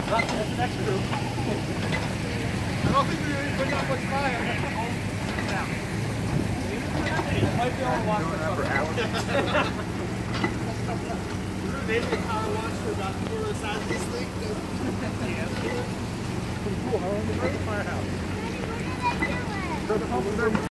That's the next group. I don't think we're going to put out much fire. It might be able to watch for hours. Maybe the car watch for about 4 of the size of this thing. Yeah. Pretty cool, huh? Firehouse.